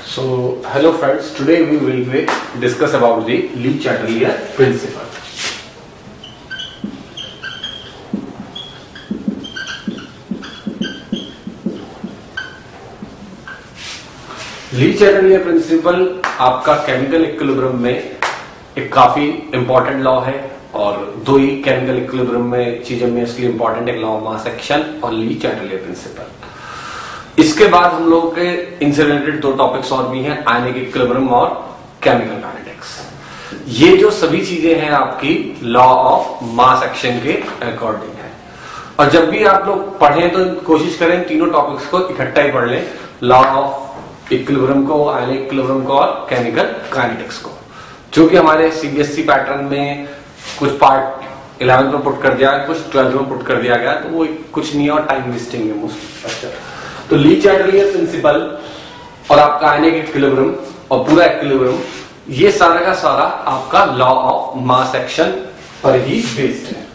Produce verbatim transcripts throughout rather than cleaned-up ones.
So, hello friends, today we will discuss about the Chatelier principle. Chatelier principle आपका chemical equilibrium में एक काफी important law है और दो ही केमिकल इक्विलिब्रियम में चीजें में इसलिए इंपॉर्टेंट है, लॉ ऑफ मास एक्शन और Chatelier प्रिंसिपल। इसके बाद हम लोगों के इनसे रिलेटेड दो टॉपिक्स और भी हैं, आयनिक इक्विलिब्रियम और केमिकल काइनेटिक्स। ये जो सभी चीजें हैं आपकी लॉ ऑफ मास एक्शन के अकॉर्डिंग है। और जब भी आप लोग पढ़ें तो कोशिश करें तीनों टॉपिक्स को इकट्ठा ही पढ़ लें, लॉ ऑफ इक्विलिब्रियम को, आयनिक इक्विलिब्रियम को और केमिकल काइनेटिक्स को, जो कि हमारे सीबीएसई पैटर्न में कुछ पार्ट इलेवेंथ में पुट कर दिया, कुछ ट्वेल्थ में पुट कर दिया गया, तो वो कुछ नहीं है और टाइम वेस्टिंग है मोस्टली। अच्छा, तो Chatelier प्रिंसिपल और आपका आयनिक इक्विलिब्रियम और पूरा इक्विलिब्रियम, ये सारा का सारा आपका लॉ ऑफ मास एक्शन पर ही बेस्ड है।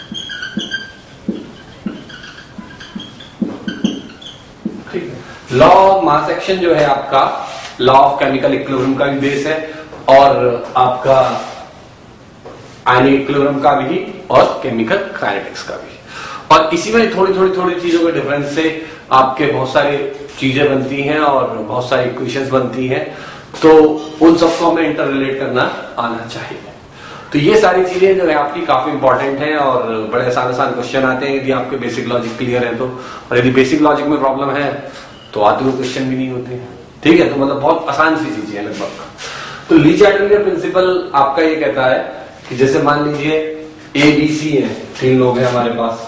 ठीक है, लॉ ऑफ मास एक्शन जो है आपका लॉ ऑफ केमिकल इक्विलिब्रियम का भी बेस है और आपका आयनिक इक्विलिब्रियम का भी और केमिकल काइनेटिक्स का भी। और इसी में थोड़ी थोड़ी थोड़ी चीजों के डिफरेंस से आपके बहुत सारी चीजें बनती हैं और बहुत सारी इक्वेशंस बनती हैं, तो उन सबको हमें इंटर रिलेट करना आना चाहिए। तो ये सारी चीजें जो है आपकी काफी इंपॉर्टेंट हैं और बड़े आसान आसान क्वेश्चन आते हैं यदि आपके बेसिक लॉजिक क्लियर है तो, और यदि बेसिक लॉजिक में प्रॉब्लम है तो आते हुए क्वेश्चन भी नहीं होते हैं। ठीक है, तो मतलब बहुत आसान सी चीजें हैं लगभग। तो Chatelier प्रिंसिपल आपका ये कहता है कि जैसे मान लीजिए ए बी सी है, तीन लोग हैं हमारे पास,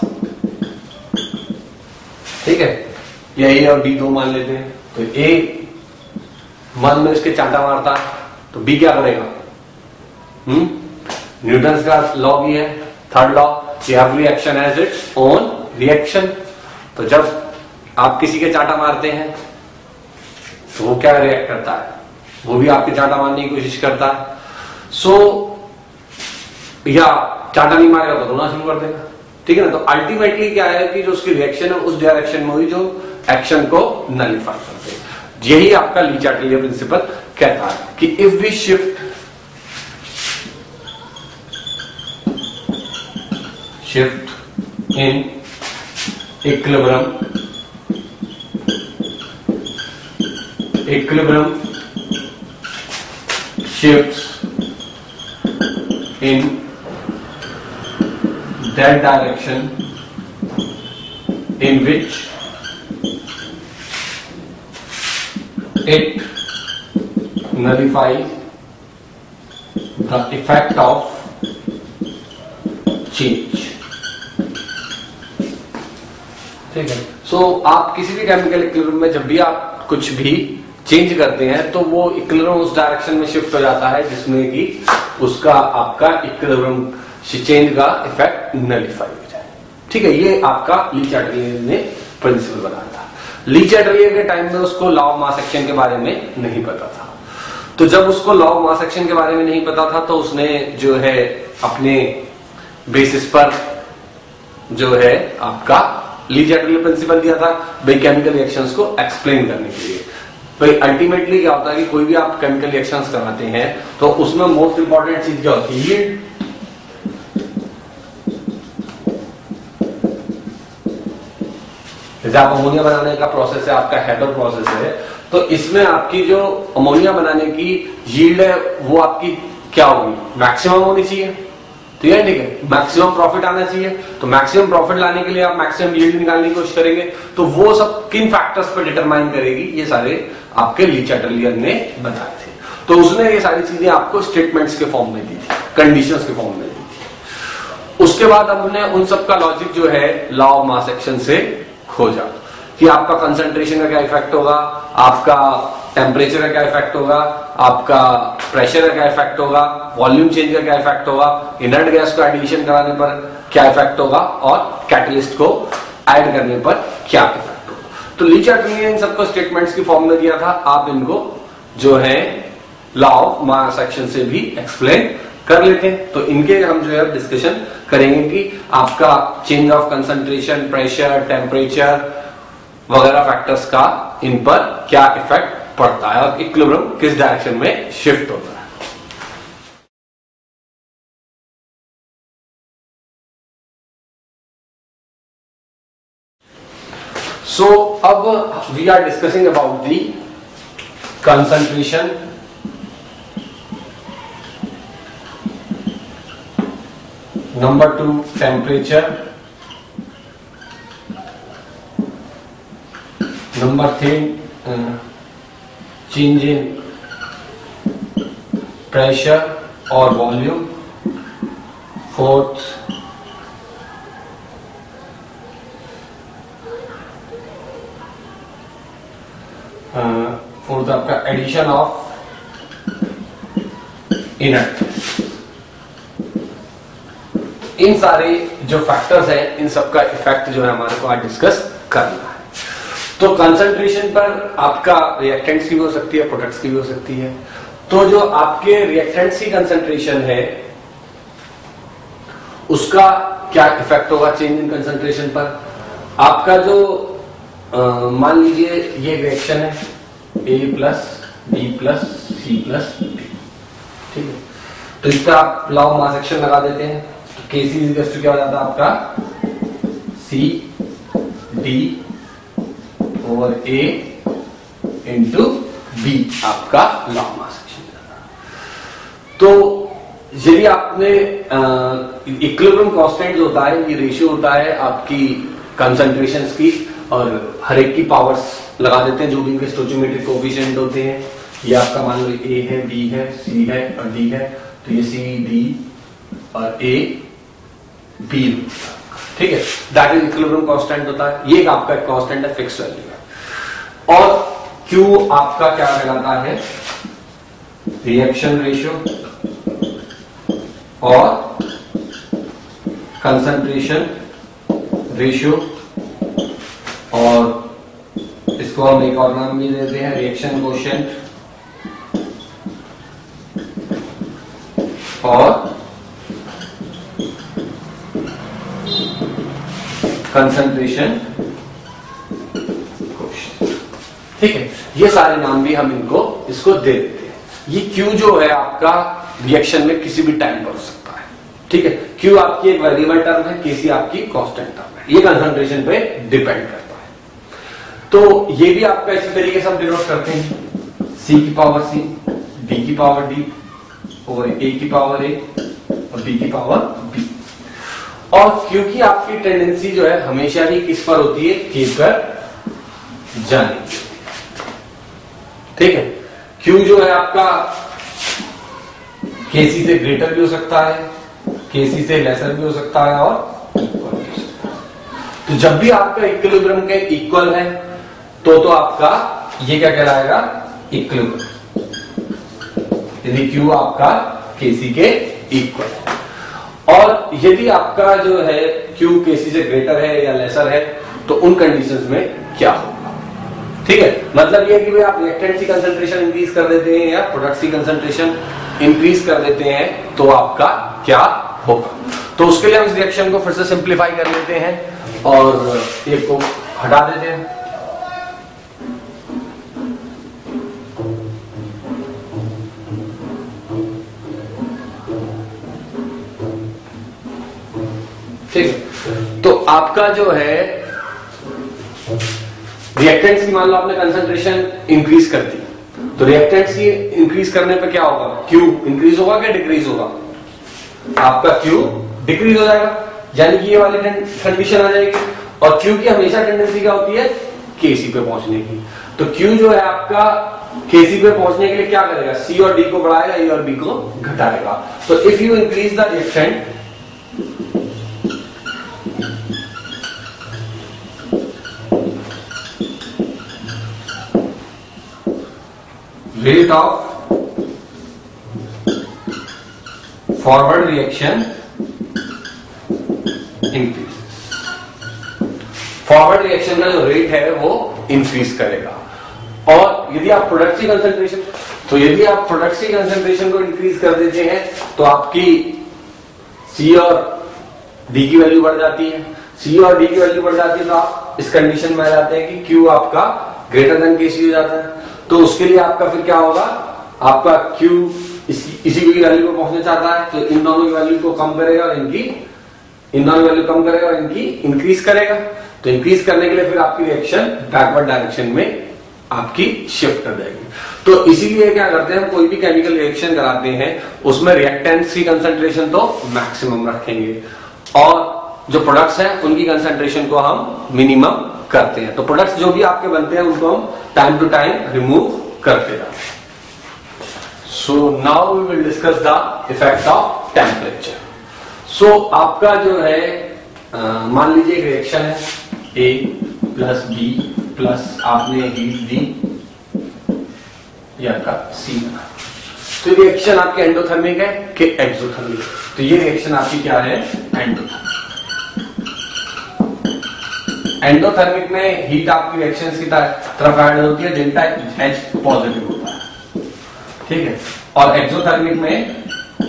ठीक है, या ए और बी दो मान लेते हैं। तो ए मान लो इसके चांटा मारता तो बी क्या करेगा? हम्म न्यूटन्स का लॉ भी है, third law, every action has its own reaction. तो जब आप किसी के चांटा मारते हैं तो वो क्या रिएक्ट करता है? वो भी आपके चांटा मारने की कोशिश करता है। सो या चांटा नहीं मारेगा तो रोना शुरू कर देगा। ठीक है ना, तो अल्टीमेटली क्या है कि जो उसकी रिएक्शन है उस डायरेक्शन में हुई जो एक्शन को नलिफाई कर दे। यही आपका Chatelier प्रिंसिपल कहता है कि if we shift shift in equilibrium equilibrium shifts in that direction in which it nullifies the effect of change। ठीक है, सो so, आप किसी भी केमिकल इक्विलिब्रियम में जब भी आप कुछ भी चेंज करते हैं तो वो इक्विलिब्रियम उस डायरेक्शन में शिफ्ट हो जाता है जिसमें कि उसका आपका इक्विलिब्रियम चेंज का इफेक्ट नलिफाई हो जाए। ठीक है, ये आपका Chatelier ने प्रिंसिपल बनाया था। Chatelier के टाइम में उसको लॉ ऑफ मास एक्शन के बारे में नहीं पता था, तो जब उसको लॉ ऑफ मास एक्शन के बारे में नहीं पता था तो उसने जो है अपने बेसिस पर जो है आपका Chatelier प्रिंसिपल दिया था भाई केमिकल रिएक्शंस को एक्सप्लेन करने के लिए। भाई अल्टीमेटली क्या होता है कि कोई भी आप केमिकल रिएक्शंस कराते हैं तो उसमें मोस्ट इंपॉर्टेंट चीज क्या होती है? यील्ड। जैसे आप अमोनिया बनाने का प्रोसेस है, आपका हेडर प्रोसेस है, तो इसमें आपकी जो अमोनिया बनाने की यील्ड है वो आपकी क्या होगी? मैक्सिमम होनी चाहिए। ठीक है, ठीक है, मैक्सिमम प्रॉफिट आना चाहिए। तो मैक्सिमम प्रॉफिट लाने के लिए आप मैक्सिमम यील्ड निकालने की कोशिश करेंगे, तो वो सब किन फैक्टर्स पर डिटरमाइन करेगी? ये सारे आपके Chatelier ने बताए थे। तो उसने ये सारी चीजें आपको स्टेटमेंट्स के फॉर्म में दी थी, कंडीशंस के फॉर्म में दी थी। उसके बाद हमने उन सब का लॉजिक जो है लॉ ऑफ मास एक्शन से खोजा कि आपका कंसंट्रेशन का क्या इफेक्ट होगा, आपका टेम्परेचर का क्या इफेक्ट होगा, आपका प्रेशर का क्या इफेक्ट होगा, वॉल्यूम चेंज का क्या इफेक्ट होगा, इनर्ट गैस को एडिशन कराने पर क्या इफेक्ट होगा और कैटलिस्ट को ऐड करने पर क्या इफेक्ट होगा। तो Chatelier इन सबको स्टेटमेंट्स की फॉर्म में दिया था, आप इनको जो है लॉ ऑफ मास एक्शन से भी एक्सप्लेन कर लेते हैं। तो इनके हम जो है डिस्कशन करेंगे कि आपका change of concentration, pressure, temperature वगैरह फैक्टर्स का इन पर क्या इफेक्ट पड़ता है और इक्विलिब्रियम किस डायरेक्शन में शिफ्ट होता है। So, अब we are discussing about the concentration, number two temperature, number three uh, change in pressure or volume, fourth fourth आपका एडिशन ऑफ इनर्ट। इन सारे जो फैक्टर्स हैं इन सबका इफेक्ट जो है हमारे को आज डिस्कस करना है। तो कंसंट्रेशन पर आपका रिएक्टेंट्स की भी हो सकती है, प्रोडक्ट्स की भी हो सकती है। तो जो आपके रिएक्टेंट्स की कंसंट्रेशन है उसका क्या इफेक्ट होगा चेंज इन कंसंट्रेशन पर। आपका जो मान लीजिए ये रिएक्शन है A plus B plus C plus D, ठीक है। तो इस पर आप लॉ ऑफ मास एक्शन लगा देते हैं तो के सी इक्वल टू क्या हो जाता है आपका C D over A into B, आपका लॉ ऑफ मास एक्शन। तो यदि आपने इक्विलिब्रियम कांस्टेंट जो होता है ये रेशियो होता है आपकी कंसंट्रेशंस की, और हर एक की पावर्स लगा देते हैं जो भी इनके स्टोचियोमेट्रिक कोएफिशिएंट होते हैं। ये आपका मान लो ए है, बी है, सी है और डी है, तो ये सी डी और ए बी, ठीक है। दैट इज इक्विलिब्रियम कांस्टेंट होता है। ये आपका कांस्टेंट है, फिक्स वैल्यू है। और क्यू आपका क्या कहलाता है रिएक्शन रेशियो और कंसंट्रेशन रेशियो, और इसको हम एक और नाम भी देते हैं रिएक्शन कोएफिशिएंट और कंसंट्रेशन कोएफिशिएंट, ठीक है। ये सारे नाम भी हम इनको इसको दे देते हैं। ये क्यू जो है आपका रिएक्शन में किसी भी टाइम पर हो सकता है, ठीक है। क्यू आपकी एक वेरिएबल टर्म है, केसी आपकी कांस्टेंट टर्म है, ये कंसंट्रेशन पे डिपेंड करता है। तो ये भी आपका इसी तरीके से हम डिनोट करते हैं सी की पावर सी, डी की पावर डी और ए की पावर ए और बी की पावर बी। और क्योंकि आपकी टेंडेंसी जो है हमेशा ही किस पर होती है, के पर जाने की, ठीक है। क्यू जो है आपका केसी से ग्रेटर भी हो सकता है, केसी से लेसर भी हो सकता है और इक्वल भी हो सकता है। तो जब भी आपका इक्विलिब्रियम के इक्वल है तो तो आपका ये क्या कहलाएगा इक्विलिब्रियम, यदि क्यू आपका केसी के इक्वल है। और यदि आपका जो है क्यू केसी से ग्रेटर है या लेसर है तो उन कंडीशंस में क्या होगा, ठीक है। मतलब ये कि भाई आप रिएक्टेंट की कंसंट्रेशन इंक्रीज कर देते हैं या प्रोडक्ट की कंसंट्रेशन इंक्रीज कर देते हैं तो आपका क्या होगा। तो उसके लिए हम इस रिएक्शन को फिर से सिंप्लीफाई कर लेते हैं और एक को हटा देते हैं। ठीक है, तो आपका जो है रिएक्टेंट्स की मान लो आपने कंसंट्रेशन इंक्रीज कर दी, तो रिएक्टेंट्स की इंक्रीज करने पे क्या होगा, क्यू इंक्रीज होगा क्या डिक्रीज होगा, आपका क्यू डिक्रीज हो जाएगा, यानी कि ये वाली कंडीशन आ जाएगी। और क्यू की हमेशा टेंडेंसी क्या होती है, केसी पे पहुंचने की। तो क्यू जो है आपका केसी पे पहुंचने के लिए क्या करेगा, सी और डी को बढ़ाएगा, ए और बी को घटाएगा। तो if you increase the reactant rate of forward reaction increases, forward reaction का जो रेट है वो इंक्रीज करेगा। और यदि आप प्रोडक्ट की कंसंट्रेशन तो यदि आप प्रोडक्ट की कंसंट्रेशन को इंक्रीज कर देते हैं तो आपकी सी और डी की वैल्यू बढ़ जाती है। सी और डी की वैल्यू बढ़ जाती है तो आप इस कंडीशन में आ जाते हैं कि क्यू आपका ग्रेटर देन केसी हो जाता है। तो उसके लिए आपका फिर क्या होगा, आपका Q इसी इसी की वैल्यू को पहुंचना चाहता है, तो इन दोनों की वैल्यू को कम करेगा और इनकी इन दोनों वैल्यू कम करेगा और इनकी इंक्रीज करेगा। तो इंक्रीज करने के लिए फिर आपकी रिएक्शन बैकवर्ड डायरेक्शन में आपकी शिफ्ट कर जाएगी। तो इसीलिए क्या करते हैं, कोई भी केमिकल रिएक्शन कराते हैं उसमें रिएक्टेंट्स की कंसंट्रेशन तो मैक्सिमम रखेंगे और जो प्रोडक्ट्स हैं उनकी कंसंट्रेशन को हम मिनिमम करते हैं। तो प्रोडक्ट्स जो भी आपके बनते हैं उनको हम टाइम टू टाइम रिमूव करते हैं। So now we will discuss the effect of temperature. So आपका जो है आ, मान लीजिए एक रिएक्शन है ए प्लस बी प्लस आपने हीट दी या आपका सी। तो रिएक्शन आपके एंडोथर्मिक है कि एक्सोथर्मिक है? तो ये रिएक्शन आपकी क्या है, एंडोथर्मिक। एंडोथर्मिक में हीट आपकी रिएक्शन की तरफ ऐड होती है, डेल्टा एच पॉजिटिव होता है, ठीक है। और एक्सोथर्मिक में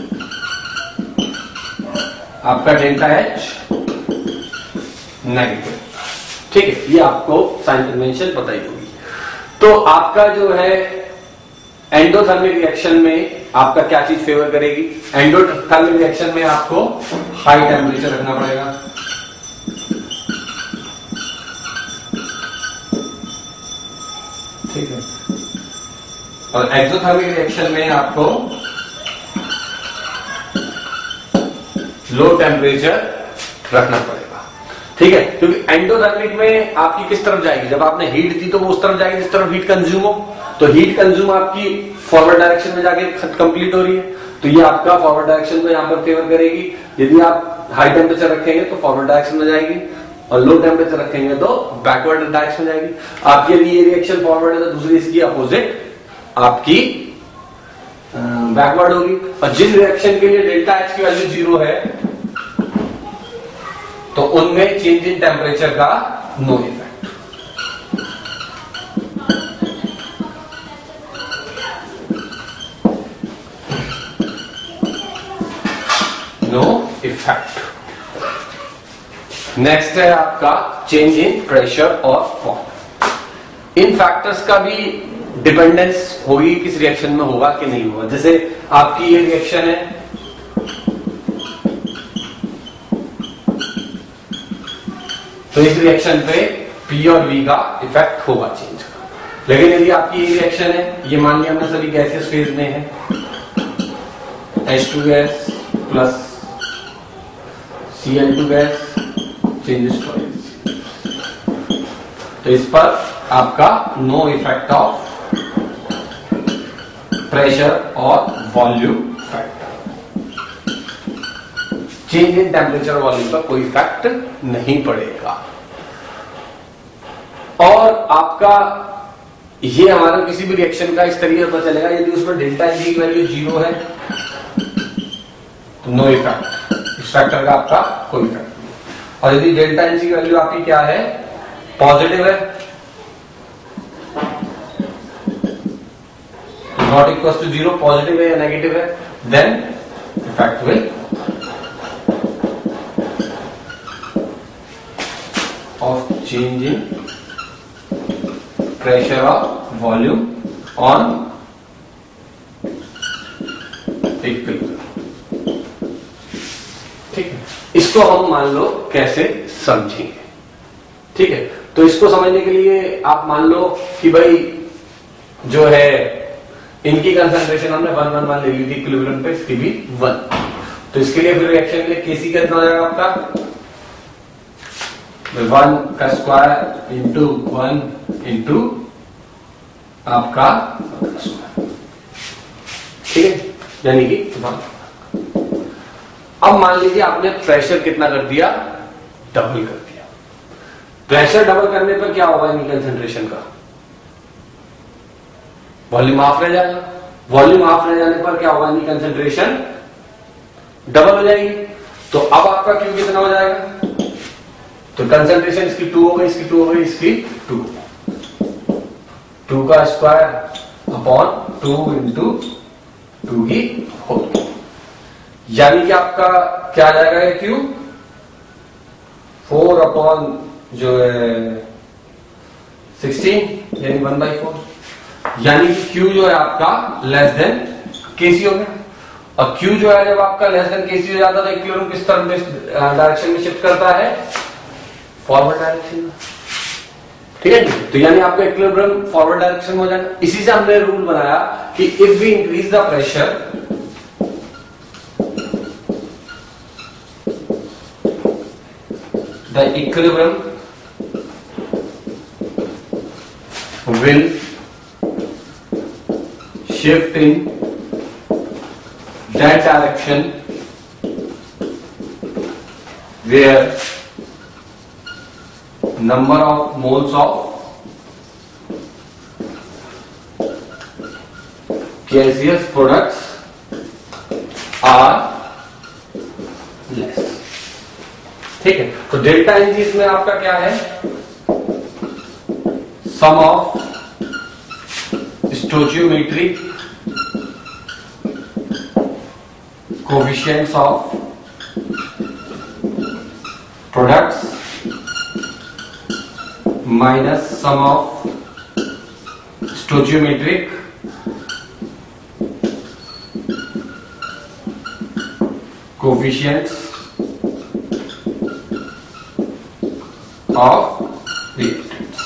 आपका डेल्टा एच नेगेटिव, ठीक है। ये आपको साइन कन्वेंशन पता ही होगी। तो आपका जो है एंडोथर्मिक रिएक्शन में आपका क्या चीज फेवर करेगी, एंडोथर्मिक रिएक्शन में आपको हाई टेम्परेचर रखना पड़ेगा, ठीक है। और एक्सोथर्मिक रिएक्शन में आपको लो टेम्परेचर रखना पड़ेगा, ठीक है। क्योंकि एंडोथर्मिक में आपकी किस तरफ जाएगी, जब आपने हीट दी तो वो उस तरफ जाएगी जिस तरफ हीट कंज्यूम हो। तो हीट कंज्यूम आपकी फॉरवर्ड डायरेक्शन में जाके कंप्लीट हो रही है, तो ये आपका फॉरवर्ड डायरेक्शन को यहां पर फेवर करेगी। यदि आप हाई टेम्परेचर रखेंगे तो फॉरवर्ड डायरेक्शन में जाएगी और लो टेम्परेचर रखेंगे तो बैकवर्ड डायरेक्शन में जाएगी। आपके लिए ये रिएक्शन फॉरवर्ड है तो दूसरी इसकी अपोजिट आपकी बैकवर्ड होगी। और जिन रिएक्शन के लिए डेल्टा एच की वैल्यू जीरो है तो उनमें चेंज इन टेम्परेचर का no effect. No effect. Next है आपका चेंज इन प्रेशर और फॉर्म। इन फैक्टर्स का भी डिपेंडेंस होगी किस रिएक्शन में होगा कि नहीं होगा। जैसे आपकी ये रिएक्शन है, तो इस रिएक्शन पे P और V का इफेक्ट होगा चेंज का। लेकिन यदि आपकी ये रिएक्शन है, ये मान लिया हमने सभी गैसेस फेज में है, H two gas plus C L two gas changes to, तो इस पर आपका नो इफेक्ट ऑफ प्रेशर और volume factor, change in temperature volume का कोई इफेक्ट नहीं पड़ेगा। और आपका ये हमारा किसी भी रिएक्शन का इस तरीके से पता चलेगा, यदि उसमें डेल्टा एच की वैल्यू जीरो है तो नो इफेक्ट, इस फैक्टर का आपका कोई इफेक्ट नहीं। और यदि डेल्टा एच की वैल्यू आपकी क्या है, पॉजिटिव है, not equal to zero, positive है या नेगेटिव है, then effect will of change in pressure और वॉल्यूम ऑन इक्विलिब्रियम, ठीक है। इसको हम मान लो कैसे समझेंगे, ठीक है। तो इसको समझने के लिए आप मान लो कि भाई जो है इनकी कंसंट्रेशन हमने वन वन वन ले ली थी इक्विलिब्रियम पे, इसकी भी वन। तो इसके लिए फिर रिएक्शन के लिए केसी कितना हो जाएगा आपका, वन का स्क्वायर इंटू वन इंटू आपका स्क्वायर, ठीक है, यानी कि वन। अब मान लीजिए आपने प्रेशर कितना कर दिया, डबल कर दिया। प्रेशर डबल करने पर क्या होगा इनकी कंसंट्रेशन का, वॉल्यूम हाफ रह जाएगा। वॉल्यूम हाफ रह जाने पर क्या होगा, इनकी कंसंट्रेशन डबल हो जाएगी। तो अब आपका क्यू कितना हो जाएगा, तो कंसंट्रेशन इसकी टू हो गई, इसकी टू हो गई, इसकी टू, टू का square upon two into two की होल, यानी कि आपका क्या आ जाएगा ये क्यू, फोर अपॉन जो है सिक्सटीन, यानी वन बाई फोर। यानी कि Q जो है आपका लेस देन केसी हो गया, और Q जो है जब आपका लेस देन केसी हो जाता है तो इक्विलिब्रियम किस तरफ डायरेक्शन में शिफ्ट करता है, फॉरवर्ड डायरेक्शन में, ठीक है। तो यानी आपका इक्विलिब्रियम फॉरवर्ड डायरेक्शन में हो जाएगा। इसी से हमने रूल बनाया कि if we increase the pressure the equilibrium will shift in that direction where number of moles of gaseous products are less, ठीक है। तो डेल्टा एन जी इसमें आपका क्या है, sum of stoichiometric coefficients of products minus sum of stoichiometric coefficients of reactants,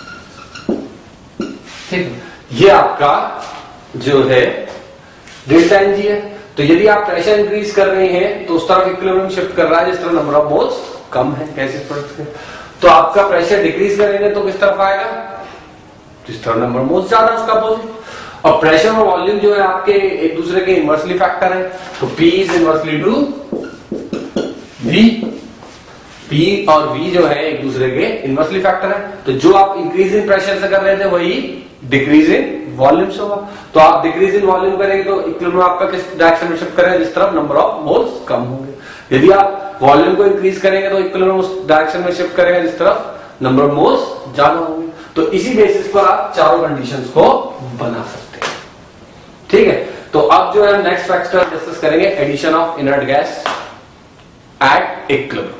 ठीक है। ये आपका जो है डेल्टा एन जी है। तो यदि आप प्रेशर इंक्रीज कर रहे हैं तो उस तरफ इक्विलिब्रियम शिफ्ट कर रहा है जिस तरफ नंबर ऑफ मोल्स कम है गैसेस प्रोडक्ट्स के। तो आपका प्रेशर डिक्रीज करेंगे तो किस तरफ आएगा, जिस तरफ नंबर ऑफ मोल्स ज्यादा उसका अपोजिट। और प्रेशर और वॉल्यूम जो है आपके एक दूसरे के इनवर्सली फैक्टर है, तो P is inversely to V, P और V जो है एक दूसरे के इनवर्सली फैक्टर है। तो जो आप इंक्रीज इन प्रेशर से कर रहे थे वही डिक्रीज इन वॉल्यूम से होगा। तो आप डिक्रीज इन वॉल्यूम करेंगे तो इक्विलिब्रियम आपका किस डायरेक्शन में शिफ्ट करेगा, जिस तरफ नंबर ऑफ मोल्स कम होंगे। यदि आप वॉल्यूम को इंक्रीज करेंगे तो इक्विलिब्रियम उस डायरेक्शन में शिफ्ट करेगा जिस तरफ नंबर ऑफ मोल्स ज्यादा होंगे। तो इसी बेसिस पर आप चारों कंडीशंस को बना सकते हैं, ठीक है। तो अब जो है नेक्स्ट फैक्टर डिस्कस करेंगे, addition of inert gas at equilibrium.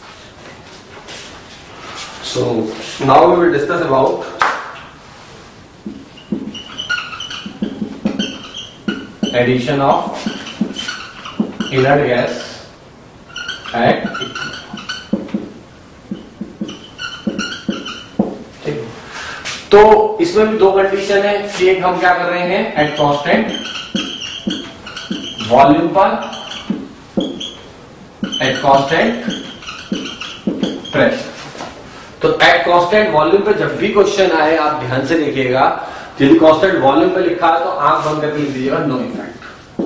So now we will discuss about addition of inert gas at equilibrium, ठीक। तो इसमें भी दो कंडीशन है कि एक हम क्या कर रहे हैं, एट कांस्टेंट वॉल्यूम पर, एट कांस्टेंट प्रेशर। तो एट कांस्टेंट वॉल्यूम पे जब भी क्वेश्चन आए आप ध्यान से देखिएगा, यदि कांस्टेंट वॉल्यूम पे लिखा है तो आप बंद करके लिख दीजिएगा नो इफेक्ट,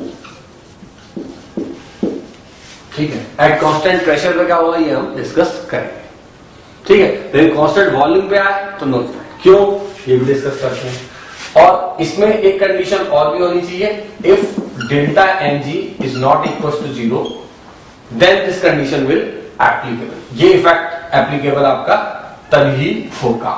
ठीक है। एट कांस्टेंट प्रेशर पे क्या होगा ये हम डिस्कस करेंगे, ठीक है। लेकिन कांस्टेंट वॉल्यूम पे आए तो नो इफेक्ट, क्यों ये भी डिस्कस करते हैं। और इसमें एक कंडीशन और भी होनी चाहिए, if delta N G is not equal to zero then this condition will applicable. ये इफेक्ट एप्लीकेबल आपका तभी होगा,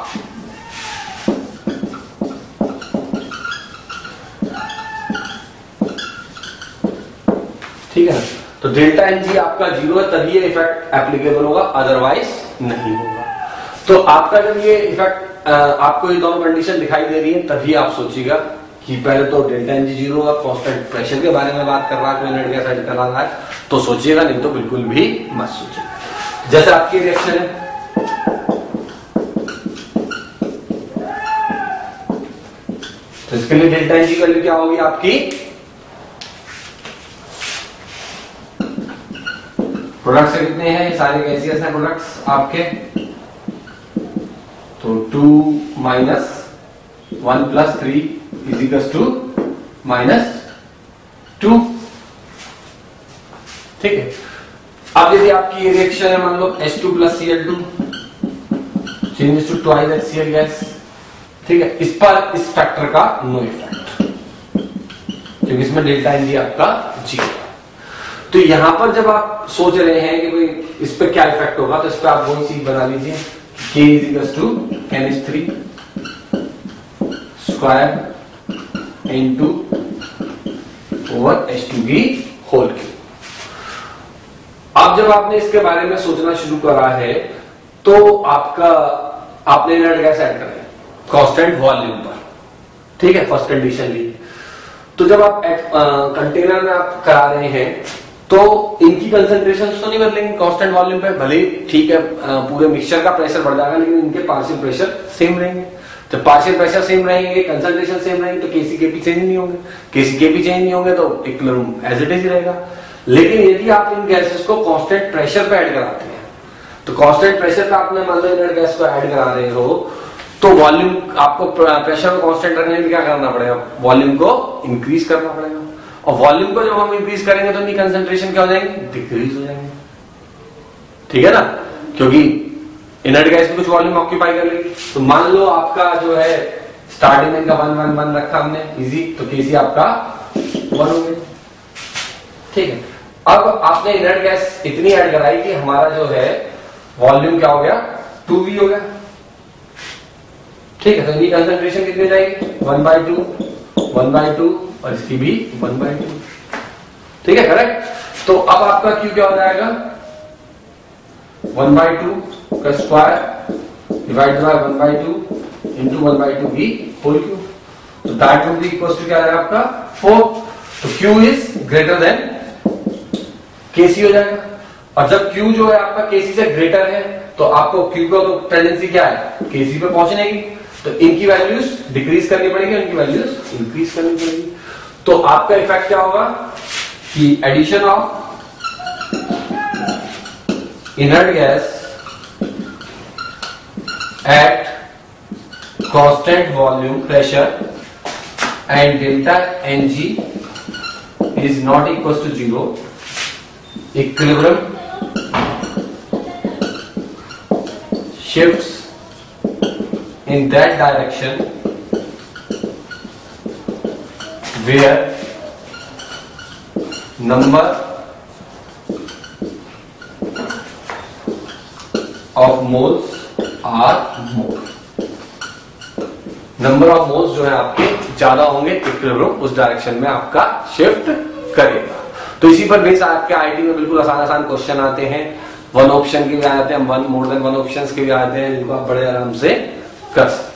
ठीक है। तो डेल्टा एन जी आपका जीरो है तभी ये इफेक्ट एप्लीकेबल होगा, अदरवाइज नहीं होगा। तो आपका जब ये इफेक्ट आपको ये दोनों कंडीशन दिखाई दे रही है तभी आप सोचिएगा कि पहले तो डेल्टा एन जी जीरो होगा, कांस्टेंट प्रेशर के बारे में बात कर रहा है, कोई इनर्ट गैस ऐड कर रहा है तो सोचिएगा, नहीं तो बिल्कुल भी मत सोचिएगा। जैसे आपकी रिएक्शन है, तो इसके लिए डेल्टा एन जी की वैल्यू क्या होगी आपकी, प्रोडक्ट्स कितने हैं, ये सारे गैसियस हैं प्रोडक्ट्स आपके, तो two minus one plus three equals two minus two, ठीक है। अब यदि आपकी रिएक्शन है मान लो H two plus C L two changes to twice H C L gas, ठीक है। इस पर इस फैक्टर का नो इफेक्ट, क्योंकि इसमें डेल्टा एन जी आपका जीरो। तो यहां पर जब आप सोच रहे हैं कि भाई इस पे क्या इफेक्ट होगा, तो इस पे आप वही चीज बना लीजिए, K is equal to N H three square into over H two की होल क्यूब। अब जब आपने इसके बारे में सोचना शुरू करा है तो आपका आपने इनर्ट गैस ऐड कर कांस्टेंट वॉल्यूम पर, ठीक है, फर्स्ट कंडीशन ली। तो जब आप कंटेनर में आप करा रहे हैं तो इनकी कंसंट्रेशन तो नहीं बदलेंगे कांस्टेंट वॉल्यूम पे, भले ही ठीक है पूरे मिक्सचर का प्रेशर बढ़ जाएगा लेकिन इनके पार्शियल प्रेशर सेम रहेंगे। जब पार्शियल प्रेशर सेम रहेंगे, कंसंट्रेशन सेम रहेंगे, तो केसी केपी चेंज नहीं होंगे। केसी केपी चेंज नहीं होंगे तो इक्विलिब्रियम एज इट इज ही रहेगा। लेकिन यदि आप इन गैसेस को कांस्टेंट प्रेशर पे ऐड कराते हैं, तो कांस्टेंट प्रेशर पे आपने मान लो इनर्ट गैस को ऐड करा रहे हो, तो वॉल्यूम आपको प्रेशर को कांस्टेंट रखने के लिए क्या करना पड़ेगा, वॉल्यूम को इंक्रीज करना पड़ेगा। और वॉल्यूम को जब हम इंक्रीज करेंगे तो इनकी कंसंट्रेशन क्या हो जाएंगे, डिक्रीज हो जाएंगे। ठीक है ना, क्योंकि इनर्ट गैस भी कुछ वॉल्यूम ऑक्यूपाई कर लेगी। तो मान लो आपका जो है स्टार्टिंग में इनका वन वन वन रखा हमने इजी, तो केसी आपका वन हो गया। ठीक है, अब आपने इनर्ट गैस इतनी ऐड कराई कि हमारा जो है वॉल्यूम क्या हो गया, टू वी हो गया। ठीक है, तो इनकी कंसंट्रेशन कितनी जाएगी, one by two, one by two और इसकी भी वन बाई टू। ठीक है, करेक्ट। तो अब आपका क्यू क्या हो जाएगा, वन बाई टू का square divide by one by two into one by two की होल क्यू। तो that will be equal to क्या आएगा आपका फोर। तो Q is greater than KC हो जाएगा। और जब क्यू जो है आपका केसी से ग्रेटर है तो आपको क्यू का तो टेंडेंसी क्या है, केसी पे पहुंचने की। तो इनकी वैल्यूज डिक्रीज करनी पड़ेगी, इनकी वैल्यूज इंक्रीज करनी पड़ेगी। तो आपका इफेक्ट क्या होगा कि addition of inert gas at constant volume pressure and delta N G is not equal to zero, equilibrium shifts in that direction where number of moles are more। Number of moles जो है आपके ज्यादा होंगे, equilibrium उस direction में आपका shift करेगा। तो इसी पर बेस आपके आईटी में बिल्कुल आसान आसान क्वेश्चन आते हैं, वन ऑप्शन के भी आते हैं, one more than one options के भी आते हैं, जिनको आप बड़े आराम से कर सकते हैं।